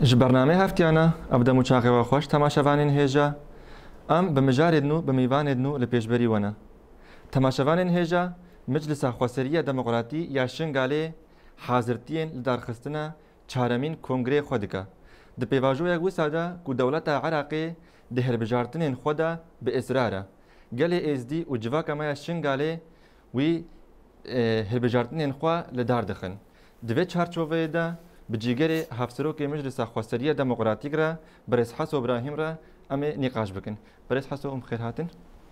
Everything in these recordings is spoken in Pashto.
ji bername heftiyana ev demuçaxewa xweş temaşevanên hêja em bi mijarê din û bi mêvanê din û li pêşberî wan e. Temaşevanên hêja Meclisa Xweseriya Demokratî ya Şingalê hazirtiyên li darxistina çaremîn kongrê xwe dike. Di pêvajoyek wisa de ku dewleta Iraqê di hilbijartinên xwe de bi îsrar e. Gelê êzdî û civaka me ya Şingalê wî hilbijartinên xwe li dar dixin. Di vê çarçoveyê de bi cîgerê Hevserokê Meclisa Xweseriya Demokratîk re Birêz Heso İbrahîm re em ê nîqaş bikin. Birêz Heso em xêr hatin.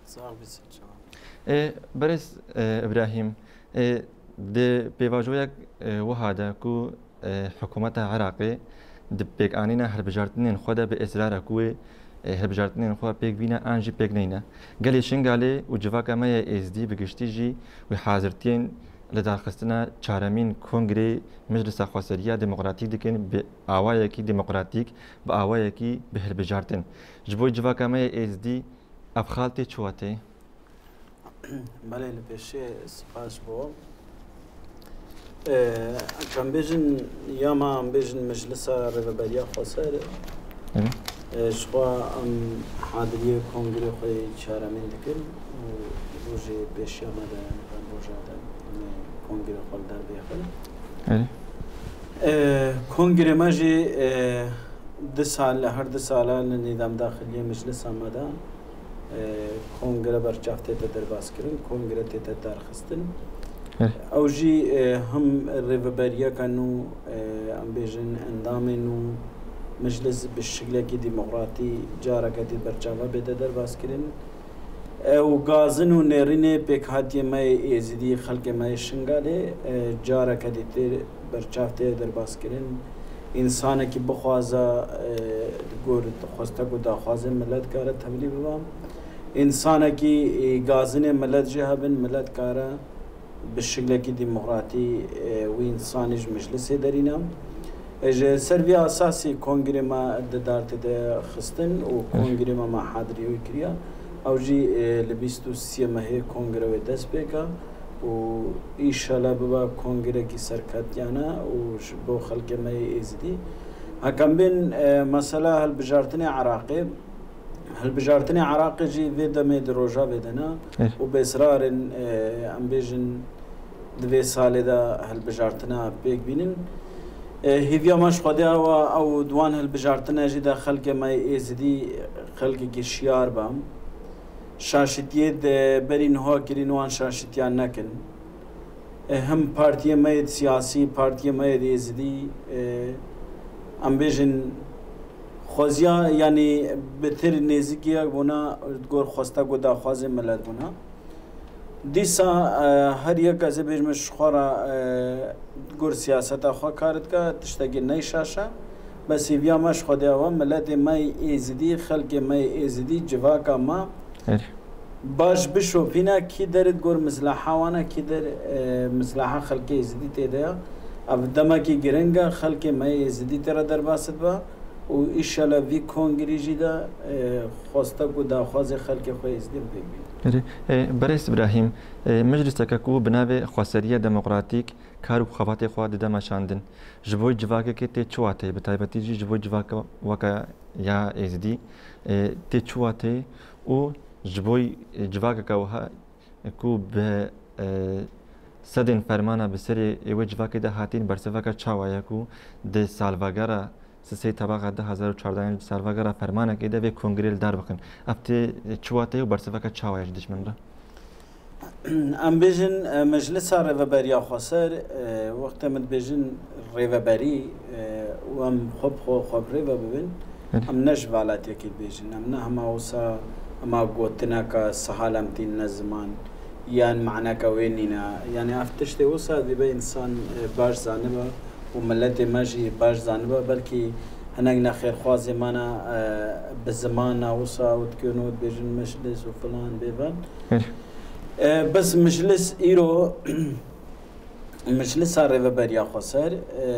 Birêz İbrahîm di pêvajoyek wiha de ku hikûmeta Iraqê di pêkanîna hilbijartinên xwe de bi îsrar e ku wê hilbijartinên xwe pêk bîne an jî pêk neyne. Gelê Şingalê û civaka me ya êzdî bi giştî jî wî hazirtiyên li darxistina çaremîn kongrê Meclisa Xweseriya Demokratîk dikin bi awayekî demokratîk bi awayekî bi hilbijartin. Ji bo civaka me ya êzdî ev xal tê çûwa tê? Belê li pêşê spas bo. Em bêjin ya me em bêjin Meclisa Rêveberiya Xweser ji xwe em hadiriyê kongrê xwe çaremîn dikin û rojê pêşiya me de roja de kongrê xwe li der bêxin. Kongrê me jî di sal li her 2 salan li nîdam daxiliyê Meclisa me de kongre berçav tête derbaskirin, kongre tête darxistin. Ew jî him rêveberiyekan û em bêjin endamên û meclis bi şeklekî demokratî careketî berçava bête derbaskirin. Ew gazin û nêrînê pêkhatiyê me yê êzîdî xelkê me yê Şingalê careketî tê berçav tê derbaskirin. İnsanekî bixwaza gor xwestek û daxwazên millet kare tevlî bibe. İnsanekî gazinê millet jî hebin millet kare bi şeklekî demokratî wî insanî ji meclisê derîne. Ji ser vê asasî kongrê me di dar tê de xistin û kongrê me hadiriyê wî kiriye. Ew jî li 23 mehê kongre wê dest pêka û îşallah bibe kongrekî serketiyane û ji bo xelkê me yê êzîdî. Hekem bên mesela hilbijartinê Iraqê hilbijartinê Iraqê jî vê demê di rojavê de ne û bêsrarên em bêjin di vê salê de hilbijartina pêk bînin. Hêviya me ji xwedê wa ew diwan hilbijartina jî de xelkê me yê êzîdî xelkekî şiyar be. Şaşîtiyê de berî niha kirîn wan şaşîtiyan nekin. Hem partiyê me yê siyasî partiyê me yê êzîdî em bêjin xweziya yanî bi tir nêzîkiyek bûna gor xwestek û daxwazê millet bûna. Dîsa her yek ez ê bêjim ji xwe re gor siyaseta xwe kar dike tiştekî neyşaşe. Bes hêviya me ji xwedê wa milletê me yê êzîdî xelkê me yê êzîdî civaka me baş bişopîne kî derit gor mislaha wan e kî der mislaha xelkê êzîdî tê de ye. Ev demekî giring e xelkê me yê êzîdî tê re derbas dibe û îşallah vî kongrê jî de xwestek û daxwazê xelkê xwe êzîdî pêk bîne. Birêz İbrahîm, mecliseke ku bi navê Xweseriya Demokratîk kar û xebatê xwe dide meşandin. Ji bo civakekê tê çûwa tê? Bi taybetî jî ji bo civaka weka ya êzîdî tê çûwa tê û ji bo civakeka wiha ku bi sedên fermana bi serê wê civakê de hatîn bersiveka çawa ye ku di salvegera sisê tebaqa 2014 salvegera fermanekê de vê kongrê li dar bikin. Ev tê çûwa tê û bersiveka çawa ye ji dijmin re? Em bêjin Meclisa Rêveberiya Xweser wextê min bêjin rêveberî û em xwebrêve bibin em ne ji velatiyekê bêjin em ne hema wisa hema gotineka sihal em tîn ne ziman yan maneka wê nîne yanî ev tiştê wisa dîbe însan baş zanibe û milletê me jî baş zanibe belkî hinek nexêrxwazê me ne bi zimana wisa û dikên û dibêjin meclis û filan bêvan. Bes meclis îro Meclisa Rêveberiya Xweser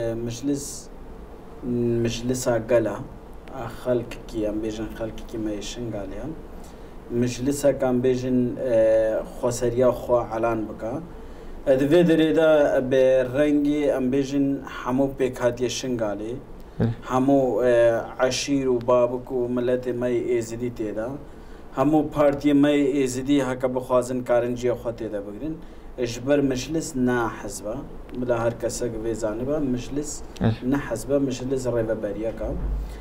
meclisa gela xelkekî em bêjin xelkekî me yê Şingalê ye. Mecliseka em bêjin xweseriya xwe elan bike. Di vê derê de bi rengî em bêjin hemû pêkhatiya Şingalê همو عشیر و بابک و ملت مای ایزدی تیدا همو پارتی مای ایزدی هکا بخوازن کارنجی خود تیدا بگرن اجبر مجلس نا حزبه بلا هر کسا که زانبه مجلس نا حزبه مجلس ریو بریا کام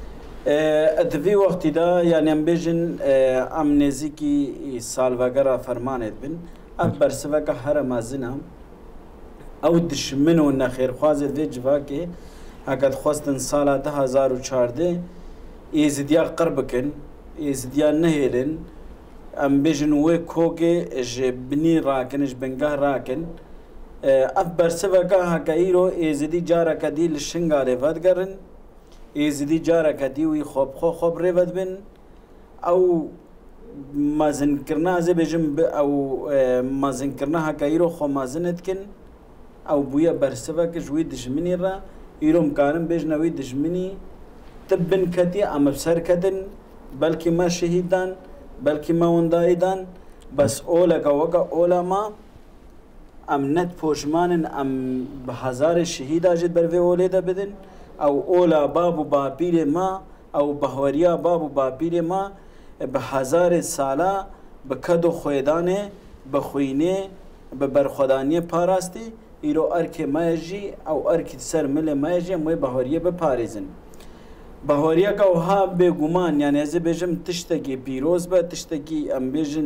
ادوی وقتی دا یعنی ام بیجن ام نزیکی سالوگرا فرمانید بن اب برسوکا هر مازنم او دشمن و نخیر خوازد وی جوا که اگر خواستن سال 2014 ایزدیا قرب کن ایزدیا نهیلن ام بیجن وی کوگه اج بنی راکن اج بنگاه راکن اف برسوکا هکا ایرو ایزدی جارا کدی لشنگا ریفت گرن ایزدی جارا کدی وی خوب ریفت بن او مازن کرنا زی بیجن او مازن کرنا هکا ایرو خو مازنت کن او بویا برسوکا جوی دشمنی را ایروم کارم بیجنوی دشمنی تبن کتی ام بسر کدن بلکه ما شهیدان بلکه ما وندایدان بس اولا کا وکا اولا ما ام نت پوشمانن ام بهزار شهید آجد بروی اولی دا بدن او اولا بابو باپیر ما او بهوریا بابو باپیر ما بهزار سالا بکدو خویدانه بخوینه ببرخودانی پاراستی ایرو ارک ماجی او ارک سر مل ماجی موی بهوریه بپاریزن بهوریه که وها بگمان یعنی از بیجم تشتگی پیروز با تشتگی ام بیجن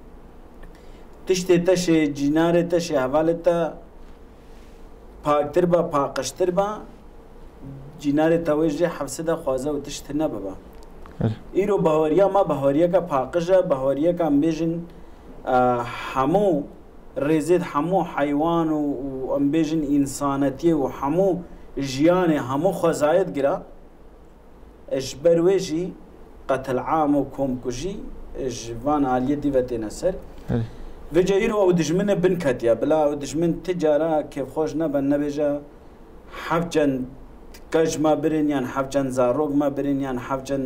تشتی تش جنار تش حوالتا پاکتر با پاکشتر با جنار توجه حفظه خوازه و تشت نبا ایرو بهوریه ما بهوریه که پاکجه بهوریه که ام بیجن همو رزید همو حیوان و ام بیجن انسانتی و همو جیان همو خزاید گرا اجبر ویجی قتل عام و کمکجی اجوان عالیه دیوتی نصر و جایرو او دجمن بن کتیا بلا او دجمن تجارا که خوش نبن نبیجا حفجن کج ما برین یعنی حفجن زاروگ ما برین یعنی حفجن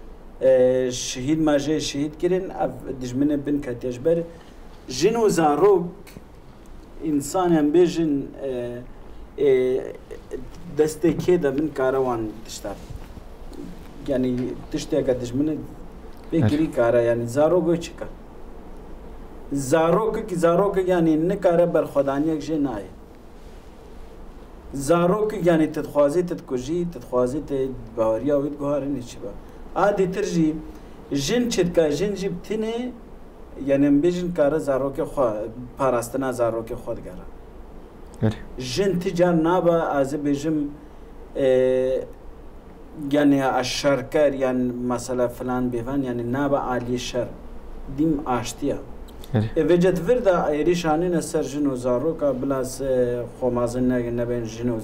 شهید ما جه شهید کرن دجمن بن کتیا اجبر جنو زاروگ انسان هم بیجن دسته که دا من کاروان تشتر یعنی تشتی اگه دجمن بگیری کارا یعنی زاروگوی چکا زاروگ یعنی نکاره برخودانی اک جه نای زاروگ یعنی تدخوازی تدکجی تدخوازی تدباوریا وید گوهاره نیچی با آدی ترجی جن چدکا جن جیب تینه یعنی بیجن کاره زاروگ خود پاراستنا زاروگ خود گره جن تجار نابا از بیجم یعنی اشرکر یعنی مثلا فلان بیوان یعنی نابا عالی شر دیم آشتیا وجد وردا ایریشانی نسر جنو زارو کا بلاس خومازن نبین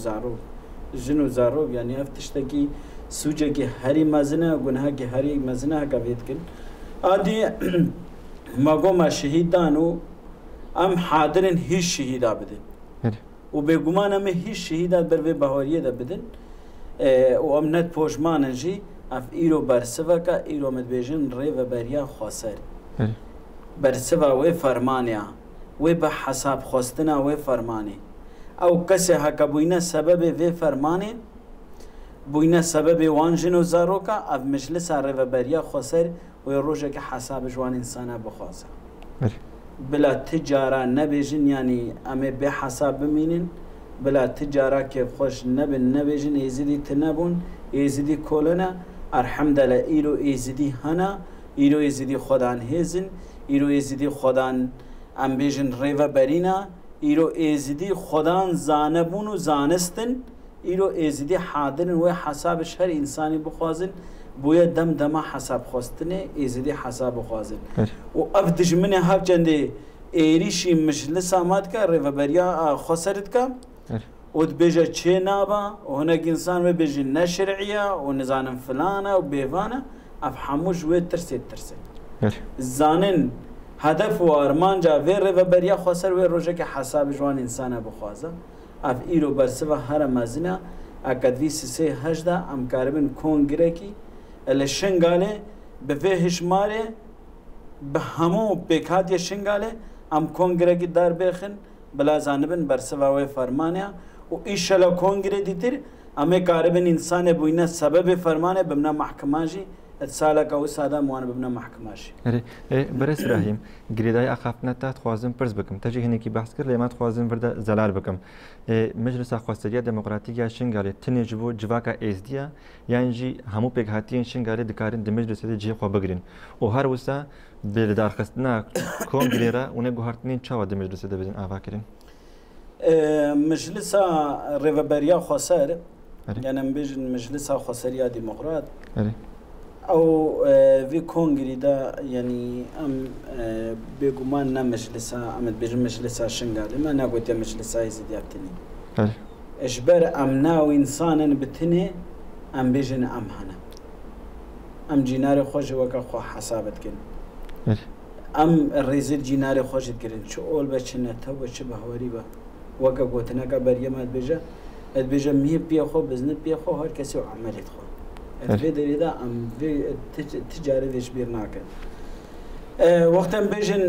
جنو زارو یعنی افتشتکی سوچه کی هری مزنه گناه کی هری مزنه کا وید کن آدی مگو ما شهیدانو ام حاضرن هیچ شهیدا بدن و بگمان ام هیچ شهیدا بر و بهاریه دا بدن و ام نت پوشمانن جی اف ایرو برسوا کا ایرو مدبیجن ری و بریا خاصر برسوا و فرمانیا و به حساب خواستنا و فرمانی او کسی حکا بوینا سبب و فرمانی بوینا سبب وانجن و زاروکا اف مجلس ری و بریا خاصر و روزه که حساب جوان انسانا بخواسه بلا تجاره نبیجن یعنی امه به حساب بمینن بلا تجاره که خوش نبیجن ایزدی تنبون ایزدی کولنا الحمدلله ایرو ایزدی هنا ایرو ایزدی خدان هیزن ایرو ایزدی خدان ام بیجن ریو برینا ایرو ایزدی خدان زانبون و زانستن ایرو ایزدی حاضرن و حسابش هر انسانی بخوازن بویا دم حساب خواستنه ایزدی حساب خوازن و اف دجمنه هف چنده ایریشی مجلس آمد که ریو بریا خسرت که و بیجه چه نابا و هناك انسان و بیجه نشرعیه و نزانم فلانه و بیوانه اف هموش و ترسید زانن هدف و ارمان جا وی ریو بریا خسر و روژه که حساب جوان انسانه بخوازه اف ایرو برسوه هر مزنه اکدوی سیسه هجده ام کاربن کنگره کی الشنگاله به هشماره به همو بکات شنگاله ام کنگره کی دار بخن بلا زانبن برسوا و فرمانیا و ایشالا کنگره دیتر ئەمێ کاربن ئینسانێ بووینە سەبەبێ فەرمانێ بمنە محکماژی ساڵەکە و سادام وانە ببنە محکماشی بەرز براهیم گرێدای ئاخافتنە تا خوازم پرس بکەم تەجی هەنێکی باس کرد لێمات خوازم وردە زەلال بکەم مجلسا خواستەریە دموکراتیکیا شنگالێ تنێژ بۆ جواکە ئێزدیە یانجی هەموو پێکهاتیان شنگالێ دەکارن دمەجلسێتی جێخوا بگرین و هەر وستا بێدارخستنا کۆنگرێرە و نەگوهارتنین چاوە دمەجلسە دەبێتن ئاواکردن مجلسا ڕێڤەبەریا خۆسەر یانە بێژن مجلسا خۆسەریا دیموکرات ئەو وی کۆنگریدا ینی ئەم بێگومان نە مجلسا ئەمەد بێژن مجلسا شنگالێ مە ناگوتە مجلسای زیادتنی ئەشبەر ئەم ناو ئینسانن بتنێ ئەم بێژن ئەم هەنە ئەم جینارە خۆشی وەکە خۆ حەسابەتکردن ئەم ڕێزر جینارە خۆشت گرن چ ئۆل بە چنەتەوە بە چ بەهوەری بە وەکە گوتنەکە بەریەمات بێژە ئەت بێژە میە پێخۆ بزنت پێخۆ هەر کەسی و عملێت خۆ ئەێ دەرێدا ئەم تجارە دێش بیر ناکەن وەختەم بێژن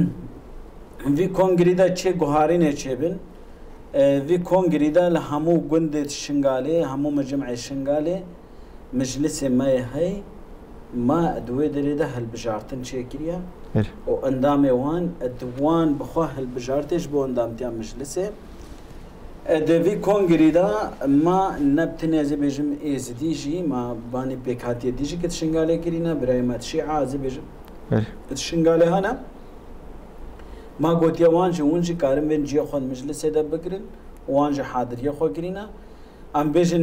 وی کۆنگریدا چێ گوهارینێ چێبن وی کۆنگریدا لە هەموو گوندێت شنگالێ هەموو مەجمعی شنگالێ مجلسێ مای هەی ما دوێ دەرێدا هەلبژارتن چێکریە و ئەندامێ وان دوان بخوا هەلبژارتێش بۆ ئەندامتیان مجلسێ دەوی کۆنگریدا ما نەبتنێزە بێژم ئێزدیژی ما بانی پێکهاتیە دیژی کە شنگالێ کرینە برایمەت شیعازە بێژم شنگالێ هەنە ما گوتیە وانجی ونجی کارم بێن جێ خۆن مجلسێدا بگرن وانجی حادریە خۆ گرینە ئەم بێژن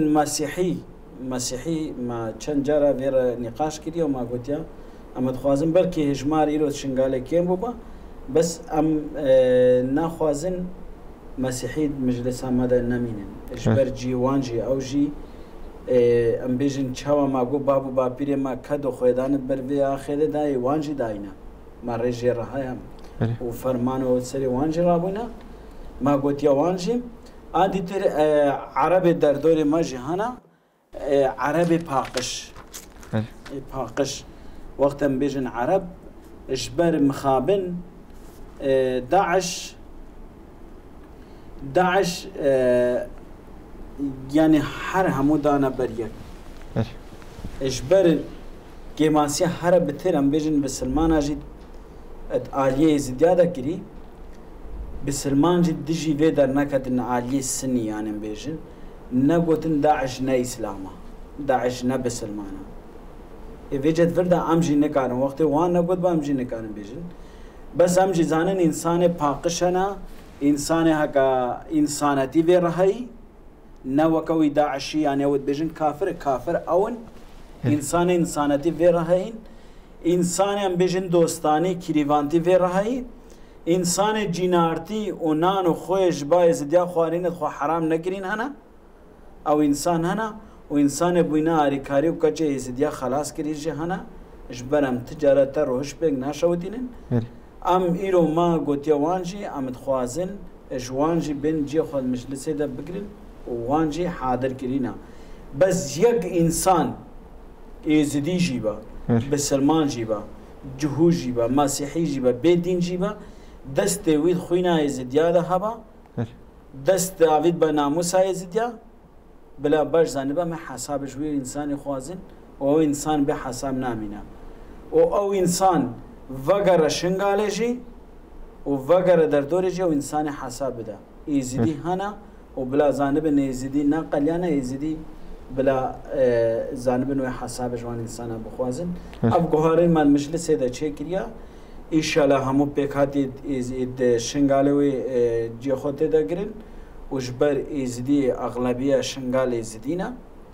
مەسیحی ما چەند جارە وێرە نیقاش کردیە و ما گوتیە ئەمە دخوازم بەلکی هێژمار ئیرۆ شنگالێ کێم بووبە بەس ئەم ناخوازن مەسیحی مجلسا مەدە نەمینن ژبەر جیوانجی ئەوژی ئەم بێژن چاوە ماگۆ باب و باپیرێ ما کەد و خۆێدانت بەرێ ئاخێدەدای وانجی داینە ما ڕێژێ ڕەهەیە و فەرمانەوە سەری وانجی ڕابووینە ما گوتیە وانجی ئادی تر عەرەبێ دەردۆری مەژی هەنا عەرەبێ پاقش وەختەم بێژن عەرەب ژبەر مخابن داعش یعنی هەر هەموو دانە بەریەک ژبەر گێماسیە هەرە بتر ئەم بێژن بسلماناژی ئالیە زیدیا دەکری بسلمانجی دژی وێ دەرنەکەدن ئالیە سنی یانم بێژن نەگوتن داعش نە ئیسلامە داعش نە بسلمانە ئێڤێجێت وردا ئەمژی نەکارن وەختێ وان نەگوت بە ئەمژی نەکارن بێژن بەس ئەمژی زانن ئینسانێ پاقشەنە ئینسانێ هەکە ئینسانەتی وێ ڕەهەی نەوەکەوی داعشی یانێوت بێژن کافر ئەون ئینسانێ ئینسانەتی وێ ڕەهەین ئینسانیان بێژن دۆستانی کریڤانتی وێ ڕەهەی ئینسانێ جینارتی و نان و خۆیش باە زدیا خوارینت خۆ حرام نەگرین هەنا ئەو ئینسان هەنا و ئینسانێ بووینە ئاریکاری و کەچێ زدیا خەلاس کریژی هەنا ژبەرم تجارەتە ڕۆژ پێک ناشەوتینن ئەم ئیرۆ ما گوتیە وانجی ئەمت خوازن ژوانجی بن جێ خۆت مجلسێدا بگرن و وانجی حادرکرینە بەس یەک ئینسان ئێزدیژی بە بسلمانجی بە جهوژی بە مەسیحیژی بە بێدینجی بە دەستێ وید خوینە ئێزدیادا هەبە دەست داوید بە ناموسا ئێزدیا بلا باش زانێ بە مە حەسابش وێ ئینسانی خوازن و ئەو ئینسان بێ حەساب نامینە و ئەو ئینسان ڤەگەرە شنگالێژی و ڤەگەرە دەردۆرێژی و ئینسانی حەساب بدە ئێزیدی هەنا و بلا زانبن ئێزیدی ناقەلیانە ئێزیدی بلا زانبن وێ حەسابە ژوان ئینسانە بخوازن ئەم گوهارەیمان مجلسێدا چێکریە ئیشەڵا هەموو پێکهاتی شنگالەوەی جێخۆ تێدەگرن و ژبەر ئێزیدی ئەغڵەبیە شنگال ئێزیدینە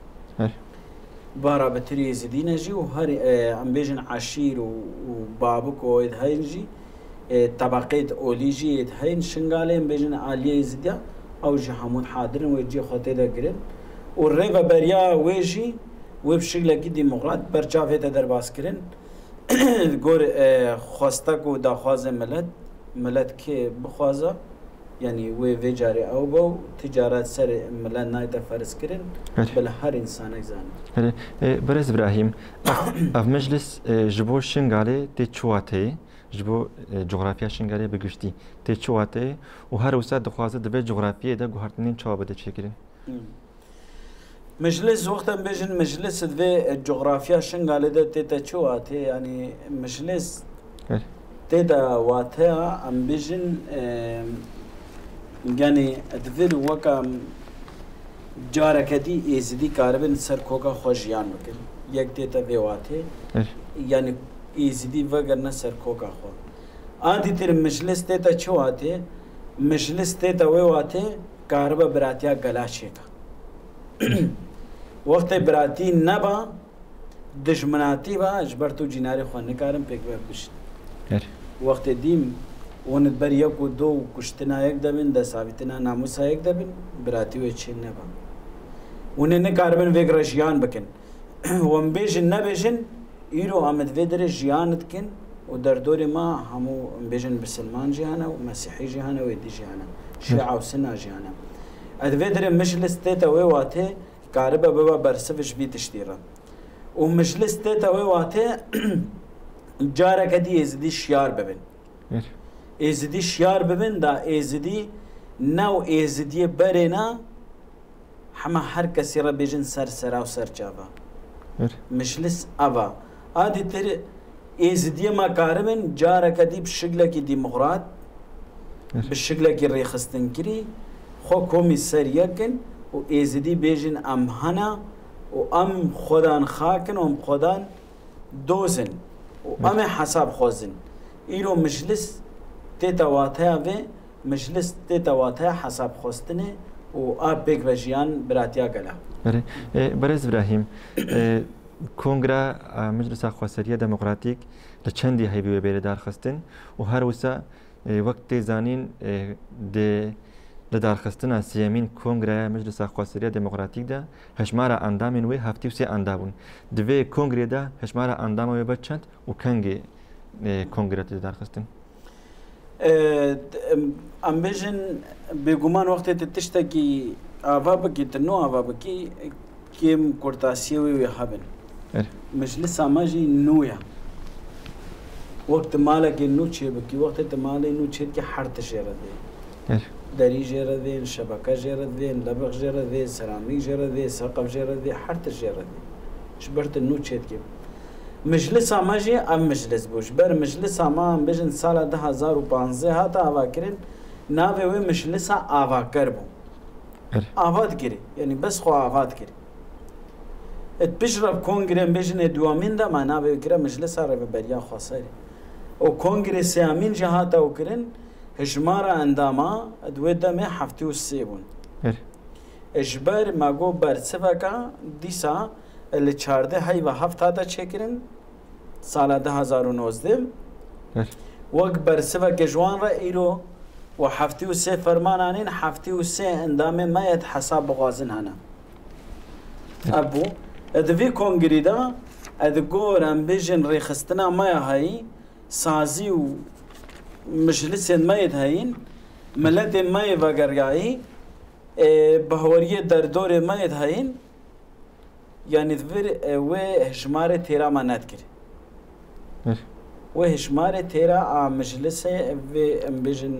بارابەتری ئێزیدینەژی و هەر ئەم بێژن عەشیر و بابک و ئێت هەینژی تەبەقەیت ئۆلیژی ئێت هەین شنگالێ ئەم بێژن ئالیە ئێزیدیا ئەوژی هەموو حادرن وێ جێخۆ تێدەگرن و ڕێڤەبەریا وێژی وێ پشیلەکی دیموکرات بەرچاوێتە دەرباسکردن گۆر خواستەک و داخوازە ملەت کێ بخوازە یعنی وێ vê carê ew bû ticaret serê millet nayê ferskirin bila her insanek zanîn. Birêz İbrahîm, ev meclis ji bo Şingalê tê çiwateyê ji bo coğrafiya Şingalê bi giştî tê çiwateyê û her wisa dixwaze dibe coğrafiyê de guhartinên çawa bide çêkirin. مجلس وقتا بيجن مجلس ذي الجغرافيا شنغالي ده تيتا شواتي يعني مجلس تيتا واتها ام بيجن يعني ادفير وكا جاركتي ازدي كاربن سر كوكا خوشيان بكن يك تيتا ذي واتي يعني ازدي وغرنا سر كوكا خو آدي تير مجلس تيتا شواتي مجلس تيتا واتي كاربا براتيا گلاشيكا وقت براتی نبا دشمناتی با اجبر تو جناری خواه نکارم پیک بکشت وقت دیم ونت بر یک و دو کشتنا یک دبین دا ثابتنا ناموسا یک دبین براتی و چین نبا ونه نکاربن ویگ را جیان بکن وم بیجن نبیجن ایرو آمد ویدر جیانت کن و در دور ما همو بیجن بسلمان جیانا و مسیحی جیانا و ایدی جیانا شیعه و سنة جیانا اد ویدر مجلس تیتا ویواته كاربا بابا برسفش بيت اشتيرا ومجلس تيتا ويواتي جارة كدي ازدي شيار ببن ازدي شيار ببن دا ازدي ناو ازدي برنا حما هر كسي را بيجن سر سرا و سر جابا مجلس ابا ادي تر ازدي ما كاربن جارة كدي بشكلة كي ديمقراط بشكلة كي ريخستن كري خو كومي سر يكن و ایزدی بیجن ام هنا و ام خودان خاکن و ام خودان دوزن و ام حساب خوزن ایرو مجلس تیتا واتها و مجلس تیتا واتها حساب خوستنه و آب بیگ بجیان براتیا گلا برز ابراهیم کنگرا مجلس خواسریه دموکراتیک لچندی هیوی بیردار خستن و هر وسا وقت زانین ده لدارخستنا سیامین کنگره مجلس خواسریه دموکراتیک ده هشمارا اندامین وی هفتی و سی اندامون دوی کنگره ده هشمارا اندام وی بچند و کنگی کنگره دارخستن ام بیجن بگمان وقتی تشتکی آوا بکی تنو آوا بکی کم کرتاسیه وی هبن مجلس آماجی نویا وقت مالا که نو چه بکی وقت مالا نو چه که حرت شیره ده دری جرا ذین شبکه جرا ذین لبخ جرا ذین سرامیک جرا ذین سقف جرا ذین حرت جرا ذین شبرت نو چیت کی مجلس آماجی ام مجلس بوش بر مجلس آما بجن سال 2015 هاتا آوا کرن ناوی وی مجلس آوا کربو آواد کری یعنی بس خو آواد کری ات بشرب کنگرم بجن دوامین دا ما ناوی کرا مجلس آره بریا خواصاری و کنگره سیامین جهاتا و کرن هجمارا انداما دوی دمه هفتی و سی بون اجبر ماگو برسفکا دیسا اللي 14 هی و هفت هاتا چکرن سال 2019 وقت برسفک جوان را ایرو و هفتی و سی فرمانانین هفتی و سی اندامه مایت حساب بغازن هنا ابو ادوی کنگری دا ادگور ام بیجن ریخستنا مایا هایی سازی و مجلس مايد هين ملت ماي وگرگاهی بهوریه در دور مايد هين يعني ذبر و هشمار تيرا ما ندكر و هشمار تيرا مجلس و امبيجن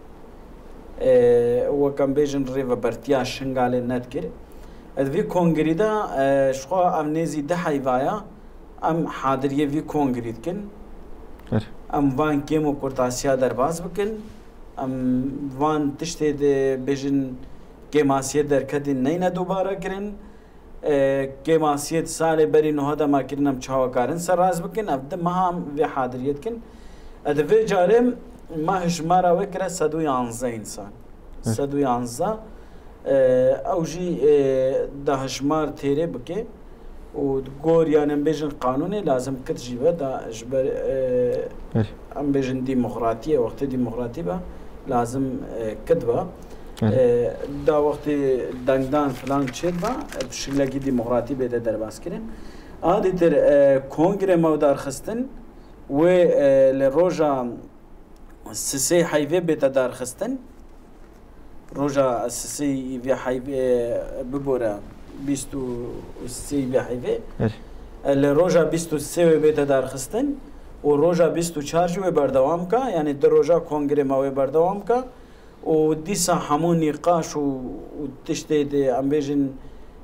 و كم بيجن ريفا برتيا شنغال ندكر ذبي كونغري دا شخو ام نيزي دحي بايا ام حاضريه في كونغري كن ام وان کیمو کرتاسیا درباز بکن ام وان تشته ده بجن کیماسیت در کدی نینا دوباره کرن کیماسیت سال بری نهاده ما کرنم چاوکارن سراز بکن افده ما هم وی حاضریت کن ادوی جارم ما هشمارا وکره 111 انسان 111 اوجی ده هشمار تیره بکه و گور يعني بيجن قانوني لازم كتجيبه دا اجبر ام بيجن ديمقراطيه وقت ديمقراطيه لازم كتبه دا وقت دنگدان فلان تشيبا بشكل ديمقراطي بده درباس كرين عادي تر كونغري مودار خستن و لروجا سسي حيفي بده دار خستن روجا سسي في حيفي ببورا بیستو سی بحیفه الروجا بیستو سی بیت دار خستن و روجا بیستو چارجو بردوام کا یعنی در روجا کنگره ما بردوام کا و دیسا همون نقاش و تشته ده ام بیجن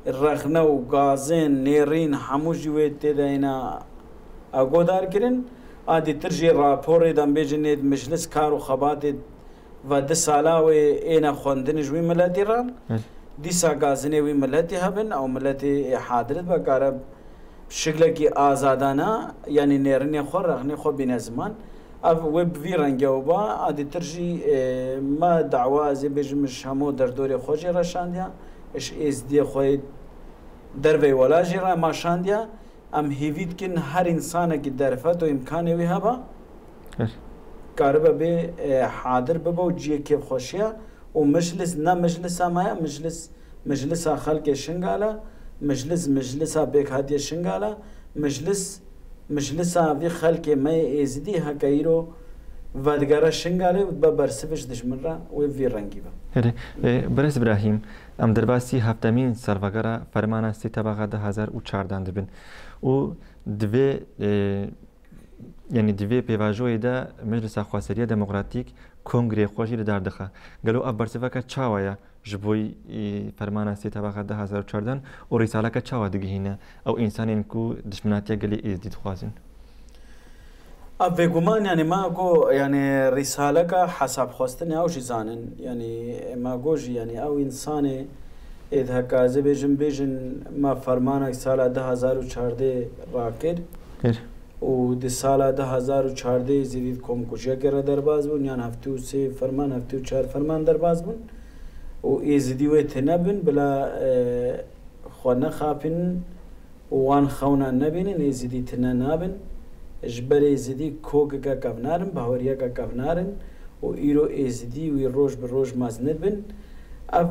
رخنه و گازین نیرین هموجی وی تداینا آگودار کردن آدی ترجی راپوری دم بیجنید مجلس کار و خبات و 10 ساله و اینا خوندن جوی ملتی ران دیسا گازنه وی ملتی هبن او ملتی حاضرت با کارب شکل کی آزادانه یعنی نیرین خور رخنه خو بین زمان اف وب وی رنگه و با آدی ترجی ما دعوا از بیجمش همو در دوری خوشی رشاندیا اش از دی خوید در وی ولاجی را ماشاندیا ام هیوید کن هر انسان کی درفت و امکانی وی هبا کاربه به حاضر ببا و جیه که خوشیه و مجلس نه مجلس همه مجلس خلق شنگاله مجلس بیکهادی شنگاله مجلس وی خلق مای ازدی هکایرو ودگاره شنگاله و برسفش دشمن را و وی رنگی با. برس ابراهیم ام درباسی هفتمین سرواگرا فرمان سی طبقه 2014 دبن و دوی یعنی دوی پیواژوی ده مجلس خواستری دموکراتیک کنگره خوشی دار دخه گلو اب برسفه که چاویا جبوی فرمان سی طبقه 2014 و رساله که چاوا دگهینه او انسان کو دشمناتی گلی ازدید خوازن اب گمان یعنی ما کو یعنی رساله که حساب خواستن او جزانن یعنی ما گوج یعنی او انسان اذا کازه بیجن ما فرمان سال 2014 راکر و دی سال 2014 زیدید کم کشیا کرده در باز بون یعنی هفته و 3 فرمان هفته و 4 فرمان در باز بون و ایزدی و تنبن بلا خونه خاپن وان خونا نبینن ایزدی تنا نابن اجبر ایزدی کوگ کا کفنارن باوریا کا کفنارن و ایرو ایزدی و روز به روز مازند بن اف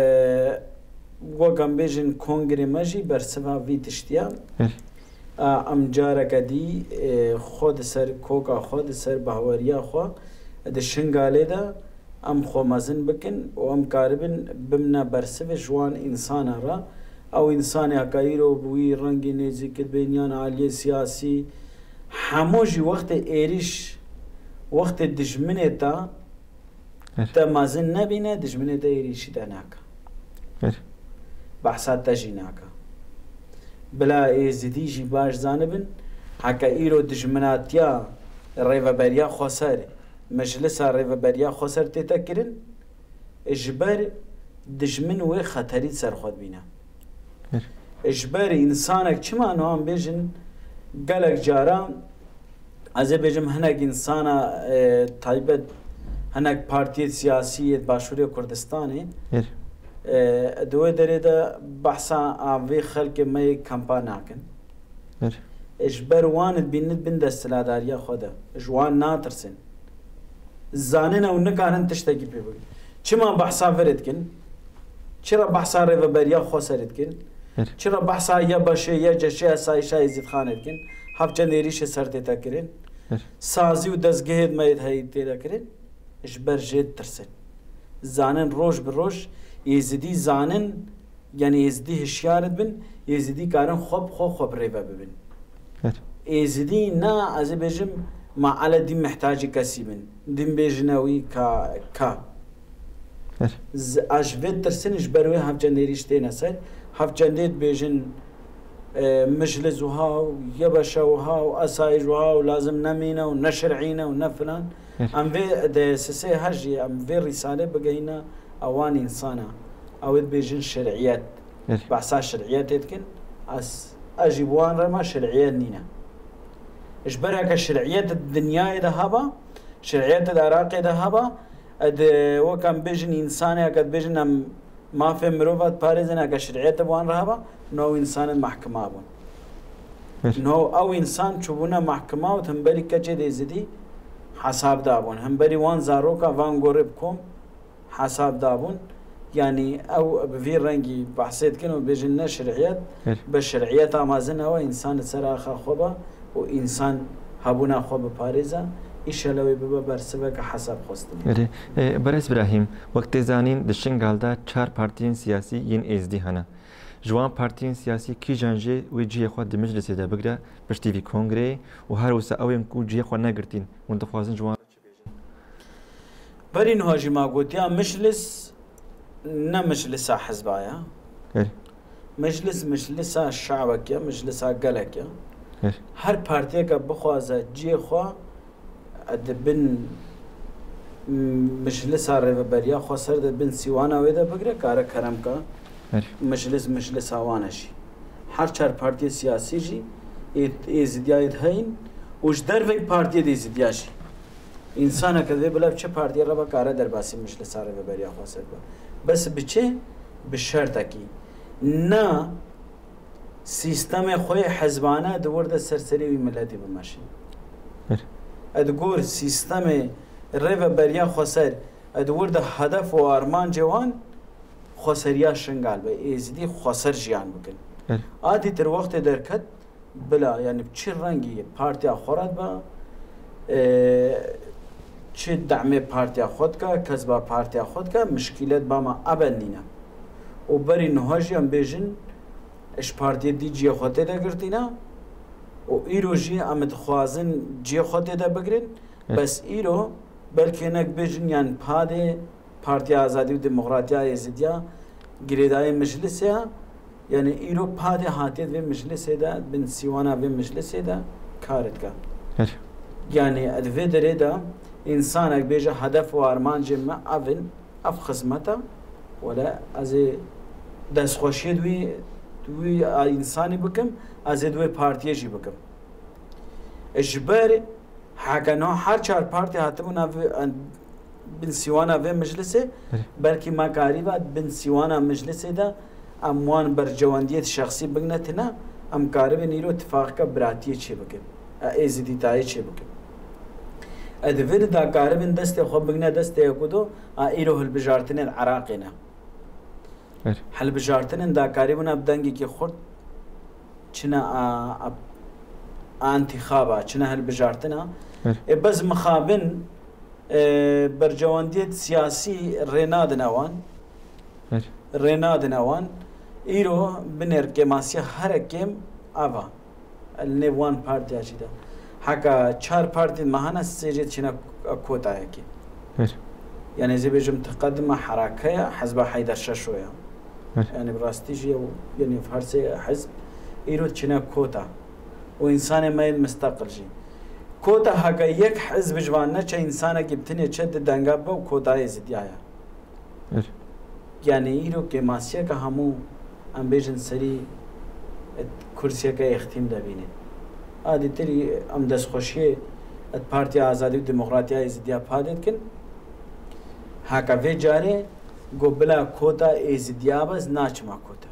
و گمبیجن کنگره ماجی بر سبا وی تشتیام ام جاره کدی خود سر کوکا خود سر باوریا خو د شنگاله ده ام خو مزن بکن و ام کاربن بمنا برسف جوان انسان را او انسان حقایرو بوی رنگ نزدیک بینیان عالی سیاسی هموجی وقت ایریش وقت دشمنه تا مزن نبینه دشمنه تا ایریشی داناکا بحثات تجیناکا بلا ایزدی جی باش زانبن حکا ایرو دجمناتیا ریوبریا خسر مجلس ریوبریا خسر تیتا کرن اجبر دجمن و خطری سر خود بینا اجبر انسانک چما نوام بیجن گلک جارا از بیجم هنگ انسانا تایبت هنگ پارتی سیاسی باشوری کردستانی دوی داره ده بحثا آوی خلق می کمپان نکن اجبر واند بیند بین دستلاداریا خوده جوان ناترسن زانن او نکارن تشتگی پی بگی چما بحثا ورد کن چرا بحثا ریوبریا خوصرد کن چرا بحثا یا باشه یا جشه اسایشا ازید خاند کن هفچند ایریش سر دیتا کرن سازی و دزگهد مید هایی دیتا کرن اجبر جید ترسن زانن روش بروش یزدی زانن یعنی یزدی هشیارت بن یزدی کارن خوب ریبه ببین یزدی نه از بیجم ما على دي محتاج كسي من دين بيجناوي كا اجبت ترسنش بروي هف جنديريش تينا سر هف جنديد بيجن مجلسها يبشوها واسايجها ولازم نمينا ونشرعينا ونفلان ام في ده سسي هجي ام في رساله بقينا اوان انسانا او بيجن شرعيات بحثا شرعيات يتكن اجيبوان رما شرعيات نينا اجبرها كشرعيات الدنيا ذهبا شرعيات العراق ذهبا وكان بيجن انساني قد بيجن ما في مروفات باريزنا كشرعيات بوان رهبا نو انسان محكمه بون نو او انسان چوبونه محكمه وتنبري كجد زدي حساب دابون همبري وان زاروكا وان غوربكم حساب دابون يعني او بفي رنجي بحثيت كانوا بيجن شرعيات بالشرعيات امازنها وانسان سراخا خوبا وإنسان هبونا خواب باريزا إيشالوي ببا برسبه که حساب خواستم. برس ابراهیم وقت زانین دشنگال دا 4 پارتیین سیاسی ین ازدی هنه. جوان پارتیین سیاسی کی جانجه و جیه خود د مجلس دا بگره پشتی وی کنگره و هر وسا اویم کو جیه خود نگرتین منتخوازن جوان. برین هاجی ما گوتیا مجلس نه مجلس حزبایا. مجلس شعبك مجلس قلك هر بارتيك بخوازه جي خوا ادبن مجلس رهبریا خو سر د بن سیوانا ودا بگره کار کرم کا مجلس اوانشی هر چهار پارتی سیاسی جی ازدیایت هین وش در وی پارتی دی ازدیاشی انسان کده بلا چه پارتی را با کار در باسی مجلس رهبریا خو سر بس بچه به شرط کی نه سیستم خوی حزبانه دورده سرسری و ملتی بماشی ادگور سیستم رهبریا خسر ادورده هدف و آرمان جوان خسریا شنگال به ازدی خسر جیان بکن عادی تر وقت درکت بلا یعنی چه رنگی پارتی خورد با چه دعم پارتی خود کا کسب پارتی خود کا مشکلات با ما ابد نینا و بری نهاجی هم بیشن اش پارتی دی جی خودت دا گرتینا و ایرو جی امد خوازن جی خودت دا بگرین بس ایرو بلکه نک بیشن یعنی پاده پارتی آزادی و دموکراتی ازدیا گریدای مجلس یا یعنی ایرو پاده هاتید و مجلس دا بن سیوانا و مجلس دا کارت کا یعنی ادوی دره دا انسان اک بیجه هدف و آرمان جمع اون اف خدمتا ولا از دست خوشی دوی انسانی بکم از دوی پارتیه جی بکم اجبار حقنا هر چهار پارتی هاتمون بن سیوانا و مجلسه بلکه ما قریبا بن سیوانا مجلسه دا اموان بر جواندیت شخصی بگنتنا ام قریب نیرو اتفاق کا براتیه چه بکم ازدی تایی چه بکم ادویر دا قریب دست خوب بگنه دست یکودو ایرو هل بجارتن عراقینا هل بجارتن دا قریبون ابدنگی که خورد چنا انتخابا چنا هل بجارتنا بس مخابن برجواندیت سیاسی ریناد نوان ایرو بنر که ماسیا هر کم آوا النوان پارتی آجیدا حکا چهار پارتی مهانا سیجت چنا کوتا ہے کی یعنی زی بجم تقدم حرکه حزب حیدر ششویا یعنی براستی جی یعنی فرس حزب ایرو چنا کوتا و انسان مایل مستقل جی کوتا حقا یک حزب جوان نه چه انسان که بتنی چه دنگا با کوتا زدی آیا یعنی ایرو که ماسیه که همو ام بیجن سری کرسیه که اختیم دبینه آدی تری ام دست خوشیه ات پارتی آزادی و دموکراتی ازدیا پادید کن حقا وی جاره گو بلا کوتا ازدیا بز ناچما کوتا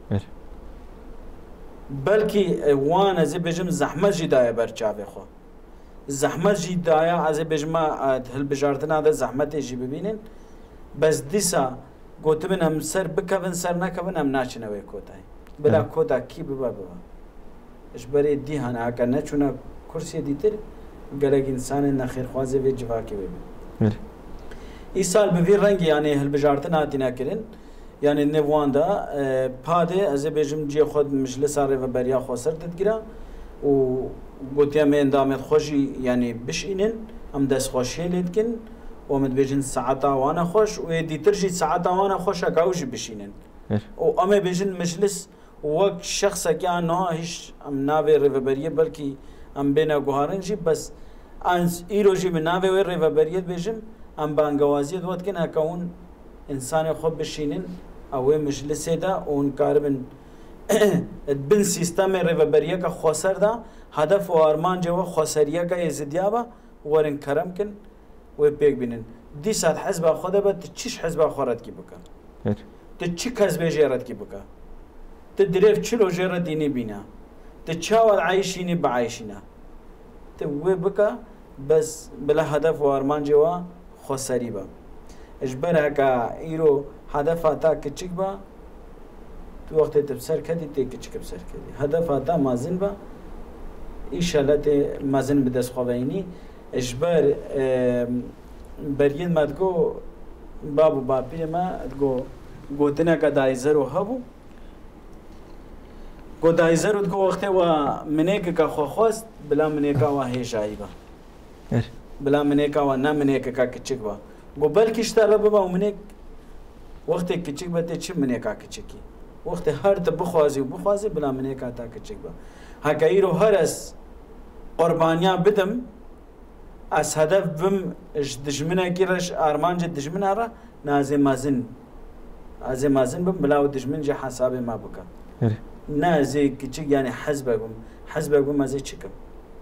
بلکه وان از بیجم زحمت جدای برچاوه خو زحمت جی دایا از بجما هل بجارتنا ده زحمت جی ببینن بس دیسا گوتبن هم سر بکوین سر نکوین هم ناچنوی کوتای بلا کوتا کی ببا اش بری دی هن اگر نچونه کرسی دیتر گلگ انسان نخیر خوازه و جواکی ببین ای سال بوی رنگی یعنی هل بجارتنا دینا کرن یعنی نوان دا پاده از بجم جی خود مجلس و بریا خوصر ددگیرا و گوتیا من دامت خوشی یعنی بشینن ام دست خوشی لیدکن و امد بیجن ساعت آوانا خوش و دیتر جی ساعت آوانا خوش اگاوشی بشینن و ام بیجن مجلس وقت شخص که نه هیچ ام ناوی رهبریه بلکی ام بینا گوهارن جی بس انس ایرو جی من ناوی رهبریه بیجم ام بانگوازی دوت کن اکاون انسان خوب بشینن او مجلس دا اون کاربن بن سیستم رهبریه کا خسر دا هدف و آرمان جو خسریه کا ازدیابا ورن کرم کن و پیک بینن دی ساعت حزب خود با چیش حزب خورد کی بکن تو چی حزب جرات کی بکن تو دریف چلو جرات دینی بینا تو چاول عایشینی بعایشینا تو و بکا بس بلا هدف و آرمان جو خسری با اجبر کا ایرو هدف آتا کچک با تو وقت تبصر کدی تی کچک بصر کدی هدف آتا مازن با ایشالا تی مازن بدست خوابینی اجبار برین مدگو بابو باپی ما ادگو گوتنا کا دایزر و هبو گو دایزر ادگو وقت و منیک کا خواست بلا منیکا و هیجایی با بلا منیکا و نه منیک کا کچک با گو بلکش تا لبا و منیک وقت کچک با تی چی منیکا کچکی وقت هر ته بخوازی بلا منه کاتا کچک با هکایرو هر از قربانیا بدم از هدف بم دجمنه گیرش آرمانج دجمنه را نازی مازن بم بلاو دجمن جه حساب ما بکم نازی کچک یعنی حزب بم ازی چکم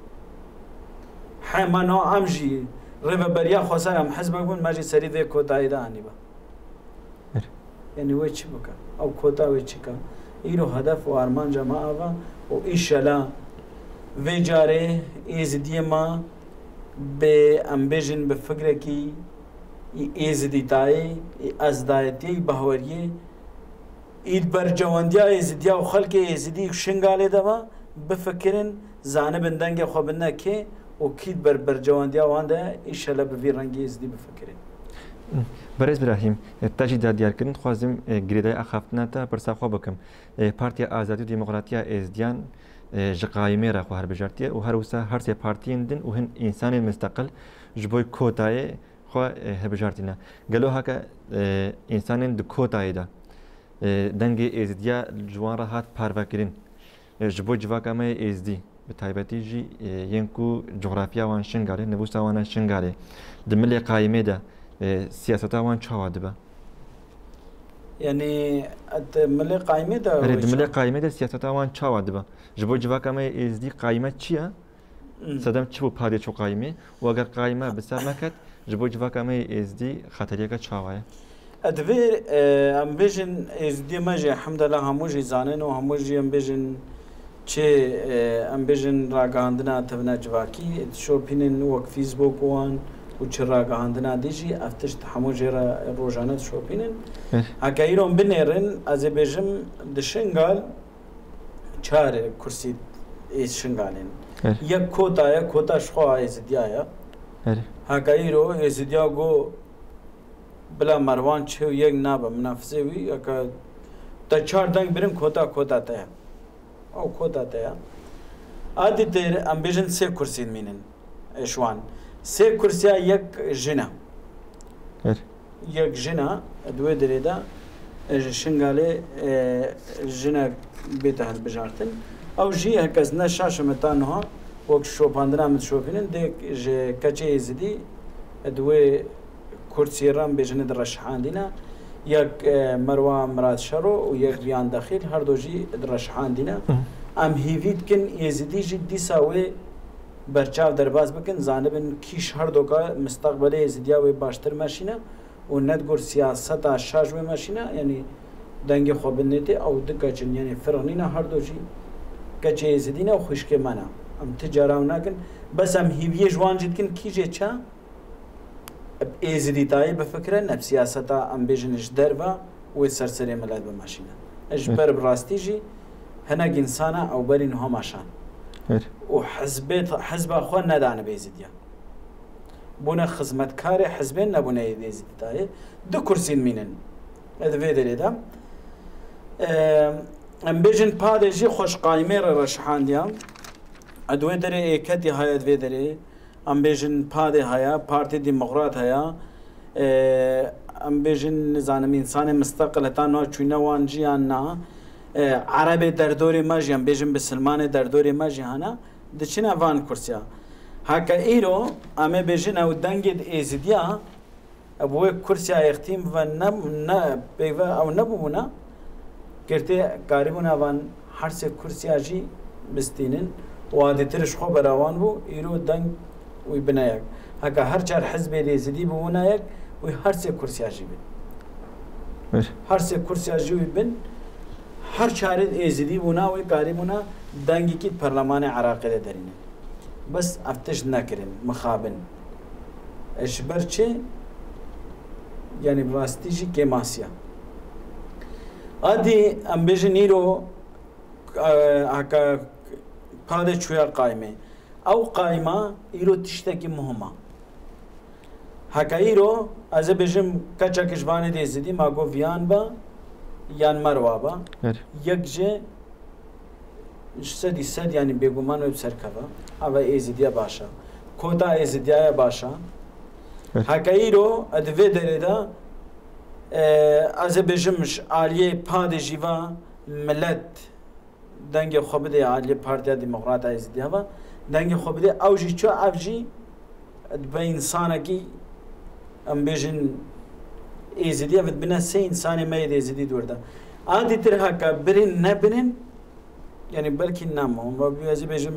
حمانو امجی ربا بریا خواسته هم حزب بم ماجی سری ده کودای دانی با یعنی وی چی بکن او کوتا وی چی کن ایرو هدف و آرمان جماعه و ایشالا وی جاره ایزدی ما به امبیژن به فکر کی ایزدی تای ازدایتی بهوریه اید بر جواندیا ایزدیا و خلق ایزدی شنگاله دوا بفکرن زانب دنگ خوابنه که و کید بر جواندیا وانده ایشالا به وی رنگی ایزدی بفکرن برز براهیم تاجی دادیار کردن خوازم گریدای اخافتنا تا برساخوا بکم پارتی آزادی و دموکراتیا ازدیان جقایمه را خواه بجارتیه و هر وسا هر سه پارتیین دن و هن انسان مستقل جبوی کوتای خواه بجارتینا گلو هکا انسان د کوتای دا دنگ ازدیا جوان را هات پاروا کرن جبوی جواکامه ازدی به تایبەتی جی ینکو جغرافیا وان شنگاره نبوسا وان شنگاره دملی قایمه دا سیاستا وان چاوا دبا یعنی ملی قایمه دا دملی قایمه دا سیاستا وان چاوا دبا جبو جواکامه ازدی قایمه چیه صدام چبو پادی چو قایمه و اگر قایمه بسر نکد جبو جواکامه ازدی خطریه که چاوایه ادویر ام بیژن ازدی ماجی الحمدلله هموجی زانن و هموجی ام بیژن چه ام بیژن راگاندنا تبنا جواکی شوپینن وک فیسبوک وان و چه راگاندنا دیجی افتش هموجی را روزانه شوپینن اگایرون بنرن از بیژم دشنگال چهار کرسی ایش شنگالن یک کوتا شخوا ازدیایا اگایرو ازدیا گو بلا مروان چه یک نابه منافسه وی اگه تا چهار دنگ بریم کوتا تایا او کوتا تایا عادی تر ام بیژن سه کرسی مینن اشوان سه کرسیا یک جنا یک جنا دوی دریدا شنگاله جنا بیت هل بجارتن او جی هکز نشاش متان ها وقت شوپاندنا مت شوپینن دیک ج کچه زدی دوی کرسی رام بیژن درشحان دینا یک مروان مراد شرو و یک بیان داخل هر دو جی درشحان دینا ام هیوید کن یزدی جی دیساوی برچاو درباز بکن زانبن کیش هر دو کا مستقبل یزدیا و باشتر ماشینه و ندگور سیاست شاج و ماشینه یعنی دنگ خوابنیتی او دکاچن یعنی فرقنینا هر دو جی کچه یزدینا و خوشک مانا ام تجاراو نکن بس ام هیوی جوان جد کن کیجه چا ایزدی تایی بفکره نب سیاستا ام بیژنش دروا و سرسری ملت بماشینه اش بر براستی جی هنگ انسانا او برین هماشان و حزب خواه ندانه بیزدیا بونه خدمتکار حزبین نبونه ایزدی تایی دو کرسین مینن ادوی دریدم ام بیژن پاده جی خوش قایمه را رشحان دیام ادوی دری ایکتی های ادوی دری ام بیژن پاده هیا پارتی دموکرات هیا ام بیژن نظام انسان مستقل تا نو چونه وانجی آن عربی در دوری ماجی ام بیژن بسلمان در دوری ماجی هانا دچنا وان کرسیا هکا ایرو ام بیژن او دنگید ایزدیا ابوی کرسیا اختیم و نه بیوا او نبونا کرته کاریبونا وان هر سه کرسیا جی بستینن و عادترش خوب روان بو ایرو دنگ وی بنایک هکا هر چهار حزب ریزدی بونایک وی هر سه کرسی آجی بین هر سه کرسی آجی بین هر چهار ریزدی بونا وی کاری بونا دنگی کی پارلمان عراقی دارینه بس افتش نکرین مخابن اش برچه یعنی براستیجی که ماسیا آدی ام بیژن ایرو هکا پاده چویا قایمه او قایمه ایرو تشتکی مهمه هکا ایرو از بیژم کچا کشوانه دیزدی ما گو ویان با یان مروا با یک جه صد یعنی بگومان و بسرکوا او ایزدیا باشا کوتا ایزدیا باشا هکا ایرو ادوی دریدا از بیژمش آلیه پاد جیوا ملت دنگ خوب ده عالی پارتیا دموکرات ازدی هوا دنگ خوب ده اوجی چه اوجی به انسان کی ام بیشن ازدی هوا بنا سه انسان میاد ازدی دورده عادی ترها که برین نبرین یعنی بلکی نامه و بیازی بیشم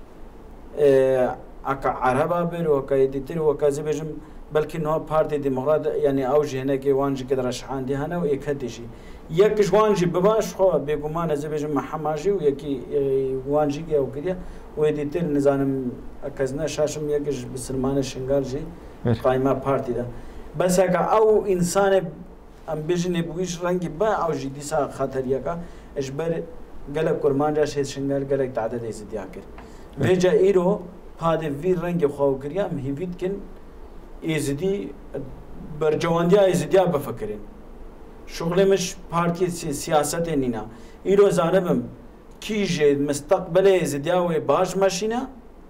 اکا عربا بر و که دیتر و که بیشم بلکی نه پارتی دموکرات یعنی اوجی هنه که وانجی که درش خاندی هنه و اکدیشی یکیش وانجی بباش خو بگمان از بیشم محماجی و یکی وانجی که اوکیه و دیتر نزانم کزنه شاشم یکیش بسلمان شنگارجی قایمه پارتی ده بس اگه او انسان ام بیشنه بویش رنگی با اوجی دیسا خطریه که اجبر گلک کرمانجا شهید شنگار گلک تعداد ازدیا کرد ویجا ایرو پاد وی رنگ خواهو کریا ام هیوید کن ازدی برجواندیا ازدیا بفکرین شغلمش پارتی سیاست نینا ایرو زانبم کیجه مستقبل ازدیا و باش ماشینا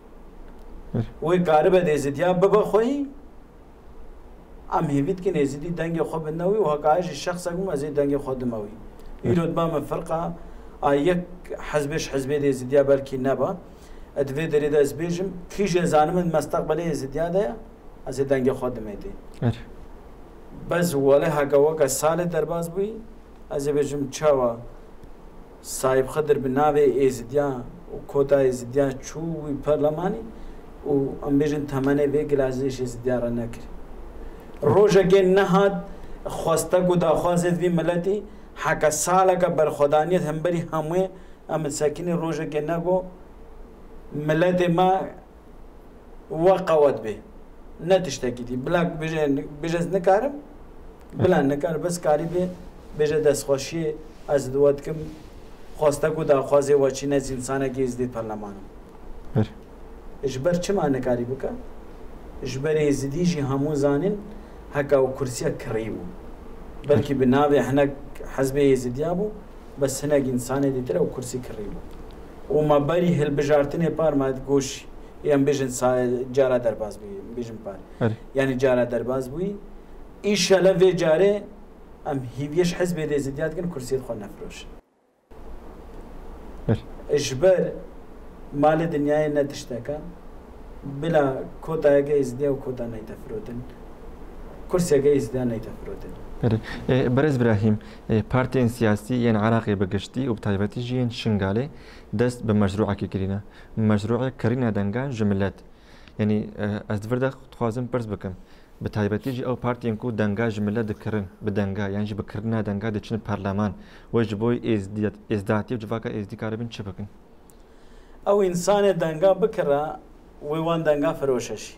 و قارب ازدیا ببخوی ام هیوید کن ازدی دنگ خواب نوی و حقایش شخص اگم از دنگ خود موی ایرو دبام فرقه یک حزب ازدیا بلکی نبا ادوی درید از بیشم کیجه زانمن مستقبل ازدیا ده از دنگ خود میدی بس ولی هاگوکا سال درباز بوی از بیشم چاوا صاحب خدر بناوی ازدیا و کوتا ازدیا چوی پارلمانی و ام بیشن تمنه وی گلازیش ازدیا را نکری روزه که نهاد خواسته گدا خوازد وی ملتی حکا سالا که برخودانیت هم بری همه ام ساکین روزه که نگو ملت ما وقوت به نتشتکی دی بلاک بجز نکارم بلا نکار بس کاری به بجز دست خوشی از دوات کم خواسته کو دا خوازه وچین از انسانه که ازدید پرلمانم اجبر چه معنی کاری بکا اجبر ازدی جی همو زانین حکا و کرسیا کریبو بلکه بناوی هنک حزب ازدیا بو بس هنک انسانه دیتره و کرسی کریبو و ما بری هل بجارتنه پار ماد گوش یم بیشن جارا درباز بوی بیشن پار یعنی جارا درباز بوی ایشالا و جاره ام هیویش حزب ازدیاد کن کرسیت خون نفروش اجبر مال دنیای ندشته بلا کوتا اگه ازدیا و کوتا نیتفرودن کرسی اگه ازدیا نیتفرودن برز ابراهیم پارتین سیاسی یعنی عراقی بگشتی و بتایبەتی جیان شنگاله دست به مشروع کی کرینه مشروع کرینه دنگان جملت یعنی از دورده خوازم پرس بکم بتایبەتی جی او پارتین کو دنگا جملت دکرن بدنگا یعنی جی بکرنا دنگا دچن پارلمان و جبوی ازداتی و جواکا ازدی کاربین چه بکن او انسان دنگا بکره ویوان دنگا فروششی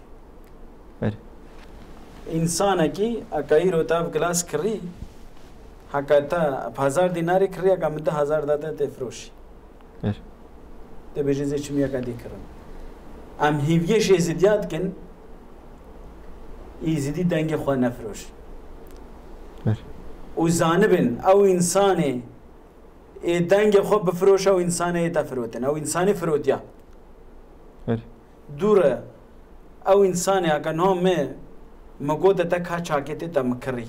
انسان کی اکایی روتاب کلاس کری حکاتا 1000 دیناری کری اگه مده 1000 داده تفروشی ده بجیزه چمی اگه دی کرن ام هیویش ازدیاد کن ازدی دنگ خواه نفروش و زانبن او انسانی دنگ خواه بفروش او انسانی تفروتن او انسانی فروتیا دوره او انسانی اگه نامه مگوده تک ها چاکته تا مکری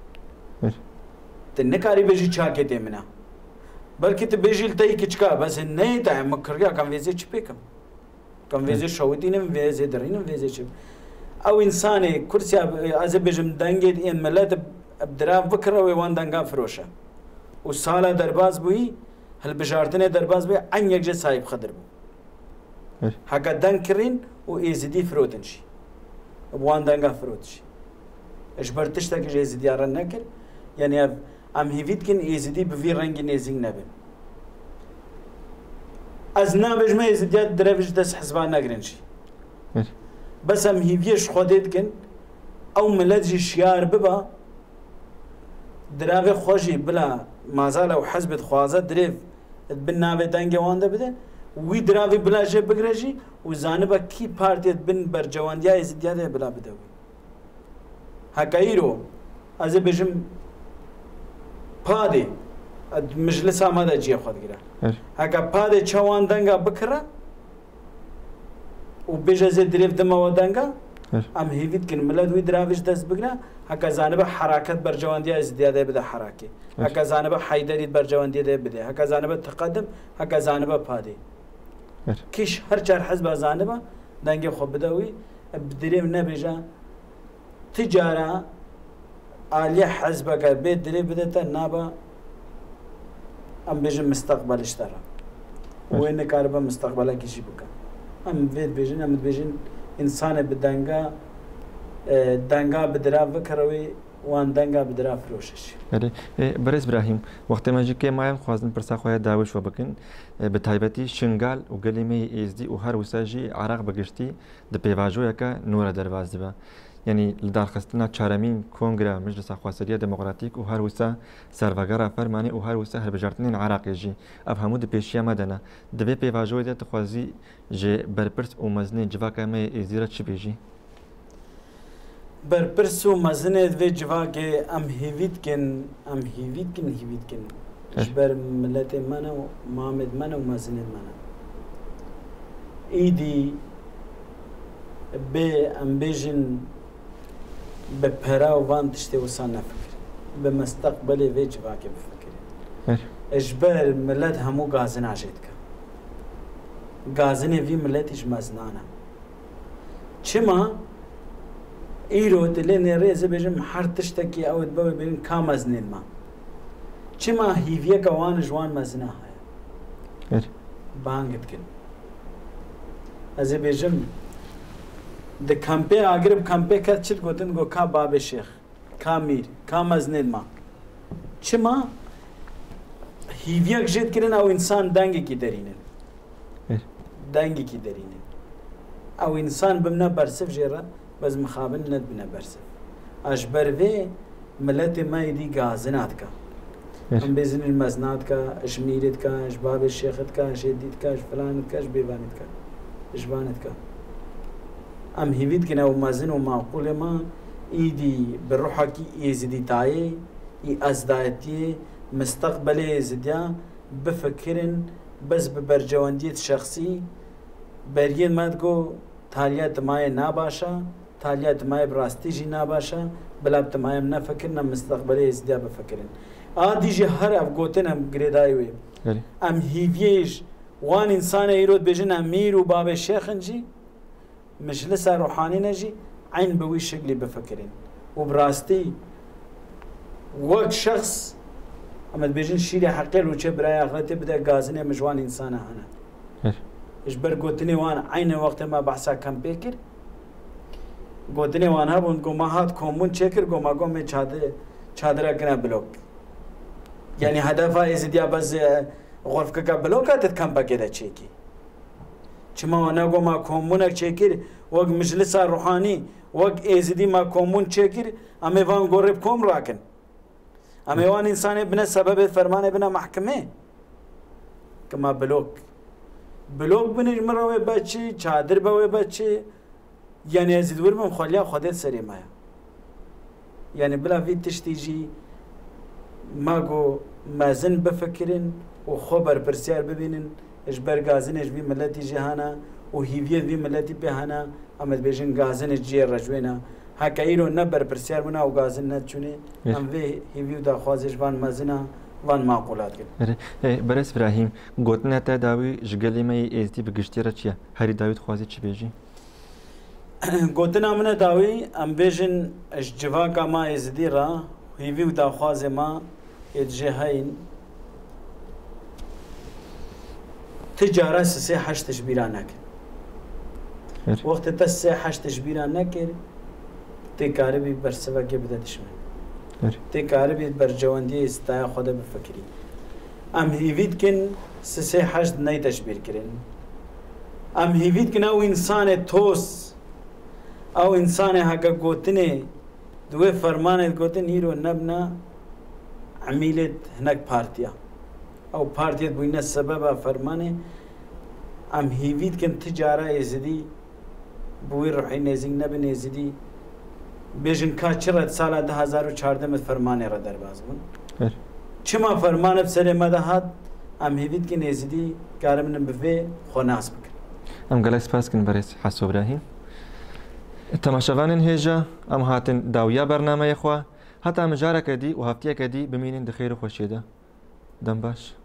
تنکاری بجی چاکته منا بلکه تو بجیل تایی کچکا بس نه تا مکریا کم ویزه چی پیکم کم ویزه شودینم ویزه درینم ویزه چی او انسانی کرسی از بجم دنگی این ملت درام فکر و وان دنگا فروشه و سالا درباز بوی هل بجارتنه درباز بوی ان یک جه صاحب خدر بو حقا دنگ کرین و ایزدی فروتن شی وان دنگا فروت شی اجبر تشتا که ایزدی آران نکر یعنی ام هیوید کن ایزدی بوی رنگی نیزینگ نبین از نابجمه ایزدیات درویش دست حزبان نگرن شی بس ام هیویش خودید کن او ملت جی شیار ببا دراوی خوشی بلا مازال او حزبت خوازه دریف بن ناوی دنگی وانده بده وی دراوی بلا جه بگرجی و زانبا کی پارتیت بن بر جواندیا ازدیاده بلا بده وی حکایی رو از بجم پاده مجلس آماده جیه خود گیره حکا پاده چوان دنگا بکره و بجازه دریف دما و دنگا ام هیوید کن ملت وی دراویش دست بگیره هک جانب حرکت بر جواندی از دیاده بده حرکت هک جانب حیدری بر جواندی ده بده هک جانب تقدم هک جانب پادی کیش هر چهار حزب جانب دنگ خوب بده وی بدریم نبیجا تجاره عالیه حزب که بید دری بده تا نابا ام بیجن مستقبلش داره و این کاربا مستقبلا کیشی بکن ام بیجن انسان بدنگا بدرا وکروی وان دنگا بدرا فروشش. برز ابراهیم وقتی ماجی که مایم خوازن پرسا خواه داوش و بکن به تایبتی شنگال و گلیمی ایزدی و هر وساجی عراق بگشتی د پیواجو یکا نور درواز با یعنی لداخستنا چهارمین کنگره مجلس خواستگاری دموکراتیک و هر وسا سرواگرا فرمانی و هر وسا هر بجارتنین عراقی جی افهمو د پیشیا مدنا دبی پیواجو ده تخوازی ج برپرس و مزنی جواکا می ایزیرا چی بیجی برپرس و مزنی دوی جواکا ام هیوید کن جبر ملت من و محمد من و مزنی من ایدی به ام بیجن به پرا و وان تشتی وسان نفکر به مستقبل وی جواکه بفکر اجبر ملت همو گازن عجید که گازن وی ملتش مزنانه چما ایرو دلین ریزه بیجم هر تشتکی اوید باوی بیرین که مزنین ما چما هیویه که وان جوان مزنه های بانگت کن از بیجم د کمپی اگرب کمپی کرد چیت گوتن گو کا باب شیخ کا میر کا مزنین ما چما هیویک جد کرن او انسان دنگی کی درینن او انسان بمنا برسف جرا بز مخابن ند بنا برسف اجبر وی ملت ما دی گازنات کا هم بزن المزنات کا اشمیرت کا اشباب شیخت کا شدید کا فلانت کا اشبیوانت کا اشبانت کا ام هیوید کنه و مزن و معقول ما ایدی بروحا کی ایزدی تایه ای ازدایتی مستقبل ایزدیا بفکرن بس ببرجواندیت شخصی برین مد گو تالیات مای نباشه تالیات مای براستی جی نباشه بلاب مایم نفکر نم مستقبل ایزدیا بفکرن آدی جی هر اف گوتن هم گریدای وی ام هیویش وان انسان ایرود بجن امیر و باب شیخن جی مجلس روحاني نجي عين بوي شكلي بفكرين وبراستي وقت شخص اما بيجن شيلي حقير وشي براي اخرتي بدا غازني مجوان انسان انا اجبر قوتني وانا عين وقت ما بحثا كم بيكر قوتني وانا بون گو ما هات كومون چكر گو ما گو میں چادر کنا بلوك يعني هدفها ازديا بس غرفك کا بلوكات كم بكده چيكي چما وانا گو ما کومونک چکر وق مجلس روحانی وق ایزدی ما کومون چکر امی وان گورب کوم راکن امی وان انسان بنا سبب فرمان بنا محکمه کما بلوک بنج مروه بچی چادر بوه بچی یعنی ازید ورمم خالیا خودت سری مایا یعنی بلا وی تشتیجی ما گو مازن بفکرین و خبر پرسیار ببینن اجبر غازنش بی ملتی جهانا و هیویت بی ملتی بهانا امد بیشن غازنش جیر رجوینا هکایرو نبر پرسیار بنا و غازن نتچونه ام وی هیویو دا خوازش وان مزنا وان معقولات کن برس ابراهیم گوتن تا داوی جگلی می ایزدی بگشتی را چیه هری داوید خوازی چی بیجی گوتن امنه داوی ام بیشن جواکا ما ایزدی را هیویو دا خواز ما ادجهاین تجارة سه حش تشبيران نكر وقت تسه حش تشبيران نكر تكاربي برسوا كي بدأ دشمن تكاربي برجواندي استايا خدا بفكري ام هيفيد كن سه حش ناي تشبير كرين ام هيفيد كن او انسان توس او انسان حقا قوتني دوه فرمان قوتن هيرو نبنا عميلة هناك بارتيا او پارتیت بوینه سبب فرمانه ام هیوید کن تجاره ازدی بوی روحی نزیگ نبی نزدی بیشن که چرا سال 2014 مت فرمانه را در باز بون چما فرمانه بسر مدهات ام هیوید کن ازدی کارم نبوی خوناس بکن ام گلکس پاس کن برای حسو ابراهیم تەماشەوانên هێژە ئەم هاتن داویا بەرنامەیە خوا هەتا مجارەکە دی و هەفتەیەکە دی بمینین دەخێر و خۆشیێدا دەم باش.